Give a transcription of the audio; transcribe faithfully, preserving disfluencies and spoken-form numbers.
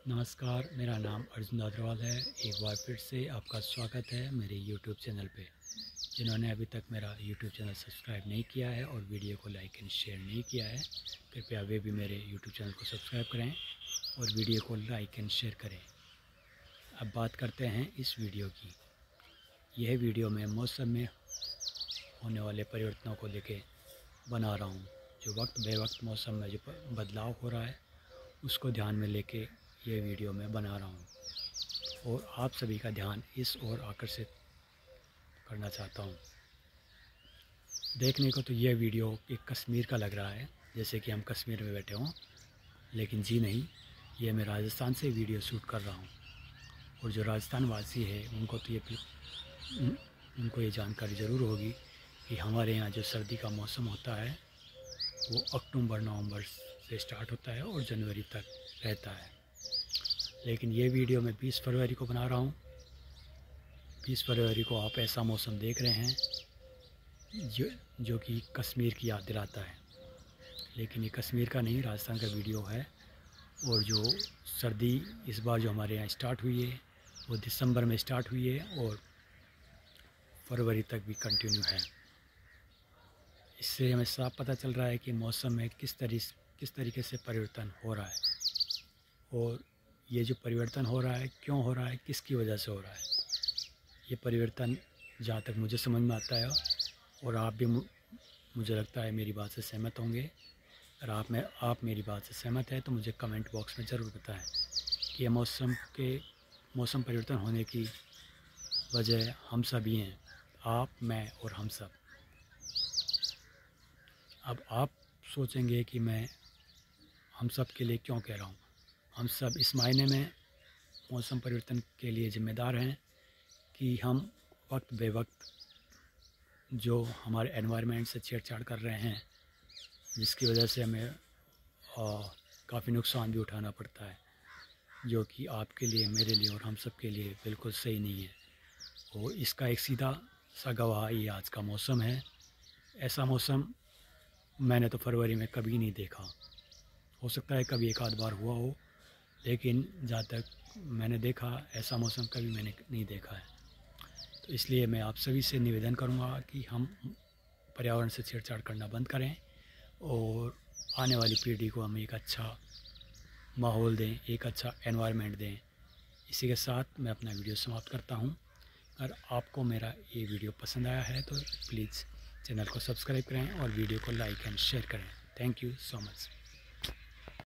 नमस्कार, मेरा नाम अर्जुन अग्रवाल है। एक बार फिर से आपका स्वागत है मेरे यूट्यूब चैनल पे। जिन्होंने अभी तक मेरा यूट्यूब चैनल सब्सक्राइब नहीं किया है और वीडियो को लाइक एंड शेयर नहीं किया है, कृपया वे भी मेरे यूट्यूब चैनल को सब्सक्राइब करें और वीडियो को लाइक एंड शेयर करें। अब बात करते हैं इस वीडियो की। यह वीडियो मैं मौसम में होने वाले परिवर्तनों को लेके बना रहा हूँ। जो वक्त बे वक्त मौसम में जो बदलाव हो रहा है उसको ध्यान में लेके ये वीडियो मैं बना रहा हूँ और आप सभी का ध्यान इस ओर आकर्षित करना चाहता हूँ। देखने को तो यह वीडियो एक कश्मीर का लग रहा है, जैसे कि हम कश्मीर में बैठे हों, लेकिन जी नहीं, ये मैं राजस्थान से वीडियो शूट कर रहा हूँ। और जो राजस्थान वासी है उनको तो ये उन, उनको ये जानकारी ज़रूर होगी कि हमारे यहाँ जो सर्दी का मौसम होता है वो अक्टूबर नवंबर से स्टार्ट होता है और जनवरी तक रहता है। लेकिन ये वीडियो मैं बीस फरवरी को बना रहा हूँ। बीस फरवरी को आप ऐसा मौसम देख रहे हैं जो जो कि कश्मीर की याद दिलाता है, लेकिन ये कश्मीर का नहीं, राजस्थान का वीडियो है। और जो सर्दी इस बार जो हमारे यहाँ स्टार्ट हुई है वो दिसंबर में स्टार्ट हुई है और फरवरी तक भी कंटिन्यू है। इससे हमें साफ पता चल रहा है कि मौसम में किस तरीके किस तरीके से परिवर्तन हो रहा है और ये जो परिवर्तन हो रहा है क्यों हो रहा है, किसकी वजह से हो रहा है। ये परिवर्तन जहाँ तक मुझे समझ में आता है और आप भी मुझे लगता है मेरी बात से सहमत होंगे। अगर आप में आप मेरी बात से सहमत है तो मुझे कमेंट बॉक्स में ज़रूर बताएं कि ये मौसम के मौसम परिवर्तन होने की वजह हम सभी हैं, आप, मैं और हम सब। अब आप सोचेंगे कि मैं हम सब के लिए क्यों कह रहा हूँ। हम सब इस मायने में मौसम परिवर्तन के लिए ज़िम्मेदार हैं कि हम वक्त बे वक्त जो हमारे एनवायरनमेंट से छेड़छाड़ कर रहे हैं, जिसकी वजह से हमें काफ़ी नुकसान भी उठाना पड़ता है, जो कि आपके लिए, मेरे लिए और हम सब के लिए बिल्कुल सही नहीं है। और इसका एक सीधा सा गवाह ये आज का मौसम है। ऐसा मौसम मैंने तो फरवरी में कभी नहीं देखा। हो सकता है कभी एक आध बार हुआ हो, लेकिन जहाँ तक मैंने देखा ऐसा मौसम कभी मैंने नहीं देखा है। तो इसलिए मैं आप सभी से निवेदन करूँगा कि हम पर्यावरण से छेड़छाड़ करना बंद करें और आने वाली पीढ़ी को हम एक अच्छा माहौल दें, एक अच्छा एनवायरनमेंट दें। इसी के साथ मैं अपना वीडियो समाप्त करता हूँ। अगर आपको मेरा ये वीडियो पसंद आया है तो प्लीज़ चैनल को सब्सक्राइब करें और वीडियो को लाइक एंड शेयर करें। Thank you so much.